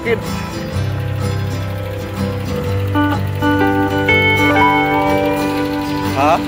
bukid. Ha?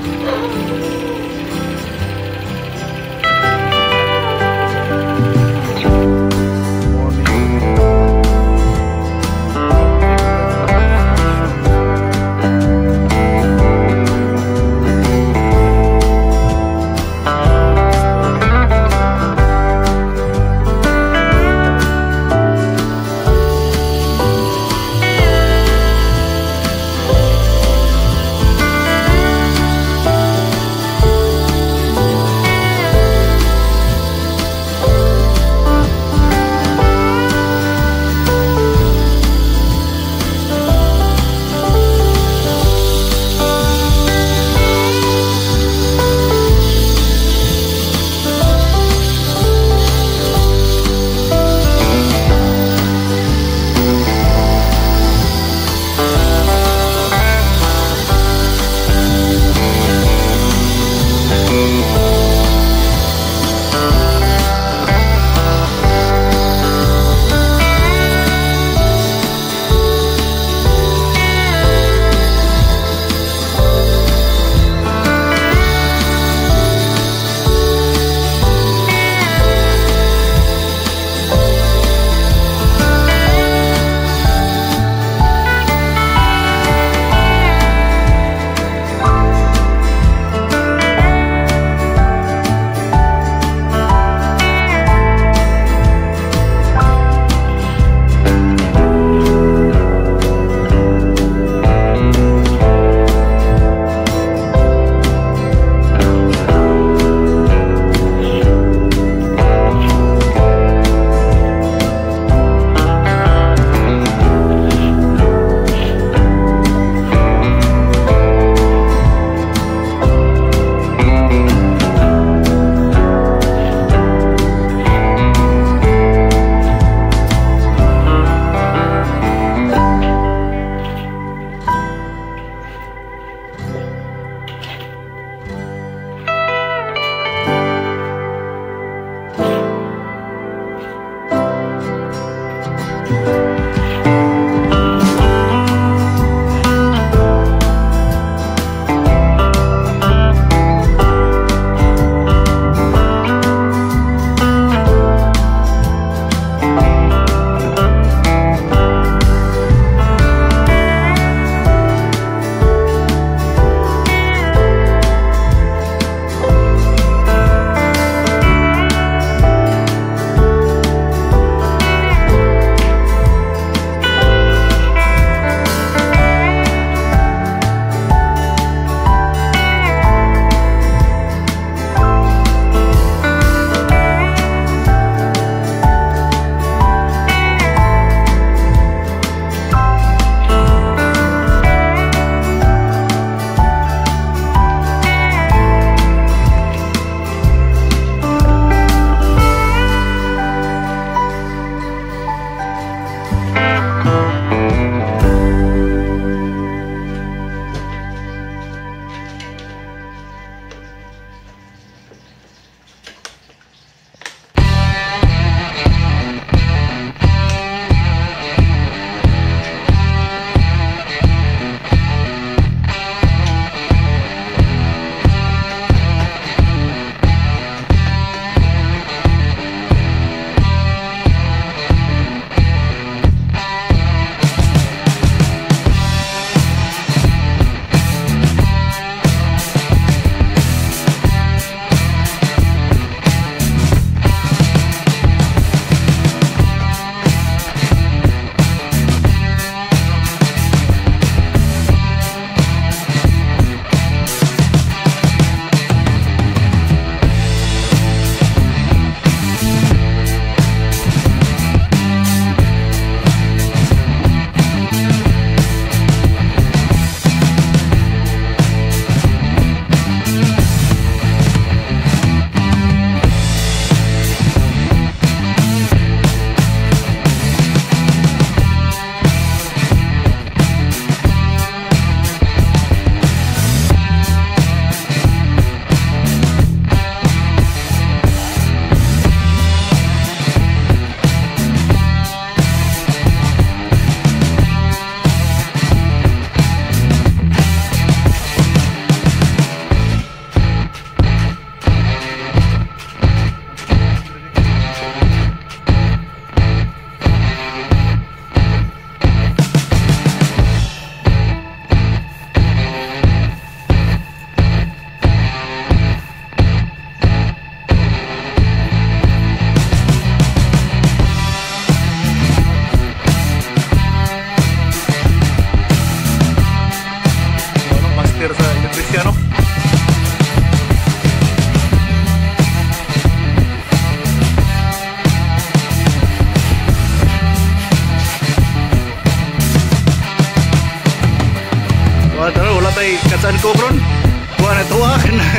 Kuan ko bron. Kuan na tuwa ka na.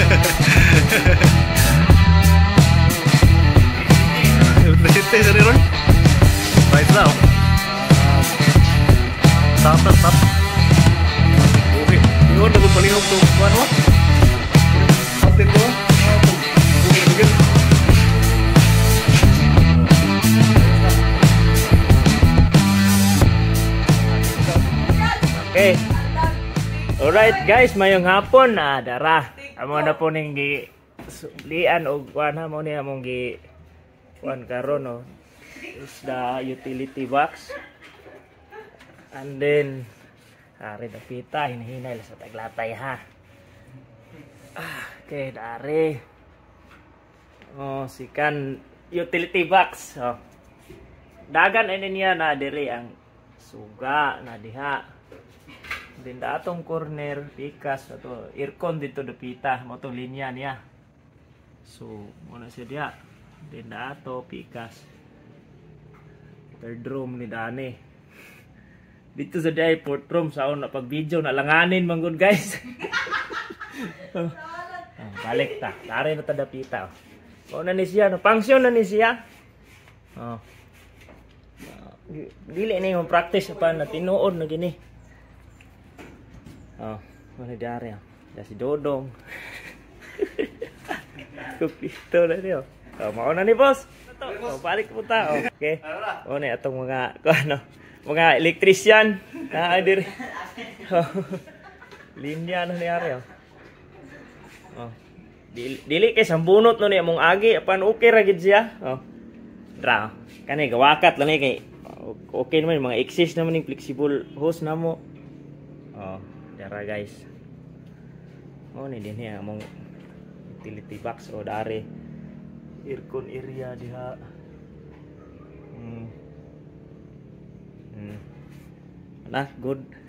Presente sa ron. Right now. Stop. Okay. Yun, nagpalihog to. Kuan mo? Update ko. Okay. Alright guys, mayong hapon na dara. Amo na po ning gi lian og kuan mo ni among gi kuan karon no. Is the utility box. And then ari na pita hinahinay sa taglatay ha. Okay, dari. Oh, sikan utility box. Oh. Dagan ini niya na diri ang suga na diha. Din datong corner pikas ato aircon dito dapita mo tong linya niya. So muna siya diha. Din dato pikas. Third room ni Dani. Dito sa airport room sa na pag video na langanin man gud guys. Balik ta. Tare na ta dapita. Oh na ni siya no function na ni siya. Oh. Dili ni mo practice pa na tinuod na gini. Oh, mana dari ya? Ya si Dodong. Kupito na niyo. Oh, mau na ni boss. Oh, balik po ta. Oh, okay. Oh, ni atong mga ano, mga electrician na diri. Oh. Linya na ni ari oh. Oh. Dili kay sambunot no ni among agi apan okay ra gid siya. Oh. Dra. Kani gawakat lang ni kay okay naman mga exist naman ning flexible hose namo. Oh. Dara guys. Oh ni din ya among utility box o dari aircon area diha. Nah, good.